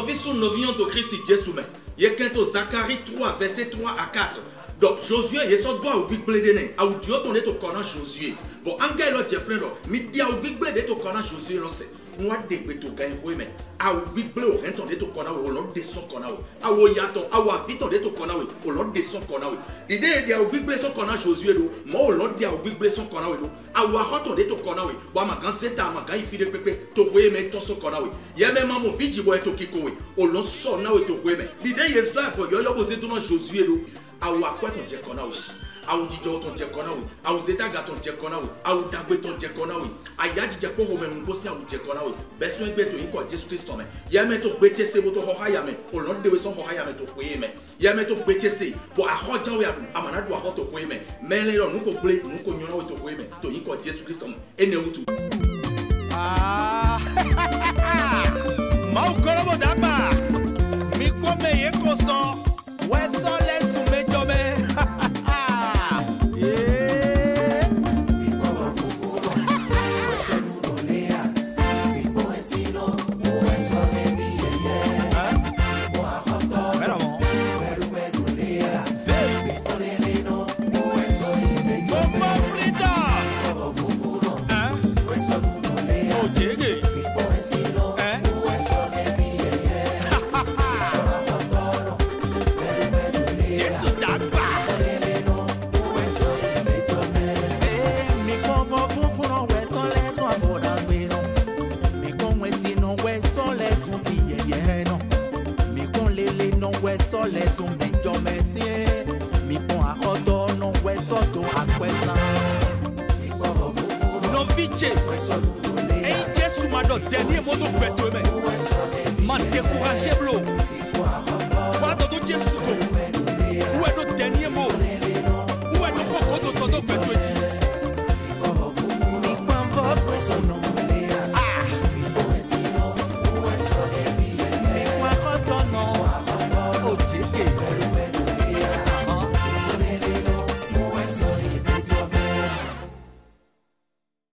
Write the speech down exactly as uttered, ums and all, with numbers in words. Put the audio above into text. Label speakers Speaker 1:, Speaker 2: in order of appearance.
Speaker 1: novi sont novions de Christ Jésus. Il y a Zacharie trois, verset trois à quatre. Donc Josué, il s'en doit au big blade né. A ou Dieu ton est au corner Josué. Bon, en gars l'autre Jeffrey là, mais dia au big blade est au corner Josué là c'est. Moi des beto gagne mais a ou big blade au renton est au corner au long de son corner. A ou yaton, a ou vite on est au corner au long de son corner. L'idée dia au big blade son corner Josué là, moi au long dia au big blade son corner là. A ou a on est au corner. Bon ma quand c'est à ma quand il fait de pépé, to voyer mais ton son corner. Il y a même mon fils qui boit au kiko au long son na to voyer mais. L'idée est ça faut yo yo poser tout dans Josué là. Aou akwa ton diakona oui, aou dijo ton diakona oui, aou zetaga ton diakona oui, aou dagbe ton diakona oui, aya di diakpo ho me mbosi aou diakona oui. Beso egbe to yiko Jesus Christ me. Ya me to gbete se bo to ho haya me, o lord de we son ho haya me to foye me. Ya me to gbete se, bo a ho jan we amana do a ho to foye me. Me le ro nuko ble, nuko nyona we to foye me. To yiko Jesus Christ me. Ene utu.
Speaker 2: Ah. Mau korobo daba. Mi ko me ye ko so. We so le su me jobe.
Speaker 3: Les hommes de Messi, mi bon à Rodo, non, ouais, soto à Quesa.
Speaker 2: Non, Vice, et Jésus m'a donné dernier mot de